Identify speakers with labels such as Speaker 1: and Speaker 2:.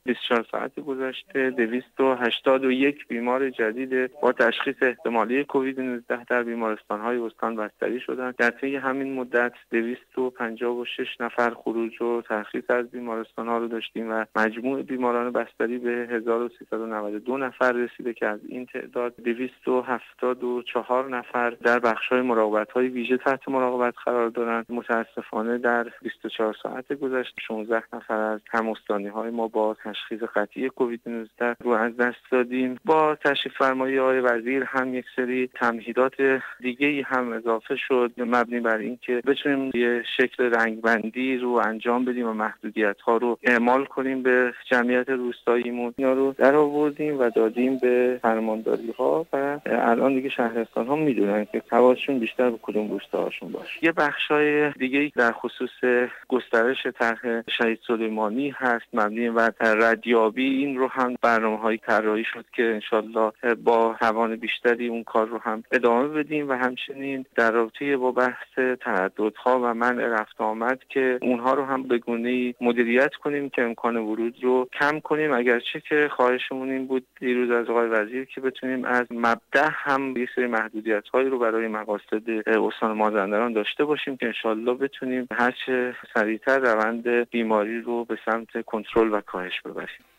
Speaker 1: 24 ساعت گذشته 281 بیمار جدید با تشخیص احتمالی کووید 19 در بیمارستان‌های استان بستری شدند. در طی همین مدت 256 نفر خروج و ترخیص از بیمارستان‌ها رو داشتیم و مجموع بیماران بستری به 1392 نفر رسیده که از این تعداد 274 نفر در بخش‌های مراقبت‌های ویژه تحت مراقبت قرار دارند. متأسفانه در 24 ساعت گذشته 16 نفر از هم‌استانی‌های ما با تشخیص قطعی کووید 19 رو از دست دادیم. با تشریف فرمایی آقای وزیر هم یک سری تمهیدات دیگه‌ای هم اضافه شد مبنی بر اینکه بتونیم یه شکل رنگبندی رو انجام بدیم و محدودیت‌ها رو اعمال کنیم به جمعیت روستاییمون. اینا رو در آوردیم و دادیم به فرمانداری‌ها و الان دیگه شهرستان‌ها میدونن که حواسشون بیشتر به کدوم روستاهاشون باشه. یه بخشای دیگه‌ای در خصوص گسترش طرح شهید سلیمانی هست مبنی بر ردیابی. این رو هم برنامه‌های طراحی شد که انشالله با توان بیشتری اون کار رو هم ادامه بدیم و همچنین در رابطه با بحث ترددها و منع رفت آمد که اونها رو هم به گونه‌ای مدیریت کنیم که امکان ورود رو کم کنیم. اگرچه که خواهشمون این بود دیروز از آقای وزیر که بتونیم از مبدأ هم یه سری محدودیت‌هایی رو برای مقاصد استان مازندران داشته باشیم که انشالله بتونیم هر چه سریعتر روند بیماری رو به سمت کنترل و کاهش ببریم.